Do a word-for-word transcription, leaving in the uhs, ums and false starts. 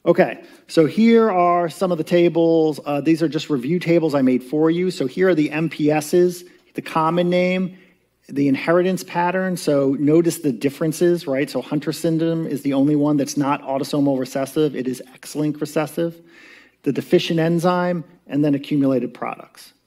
Okay, so here are some of the tables. Uh, these are just review tables I made for you. So here are the M P S's, the common name, the inheritance pattern. So notice the differences, right? So Hunter syndrome is the only one that's not autosomal recessive. It is X-linked recessive. The deficient enzyme, and then accumulated products.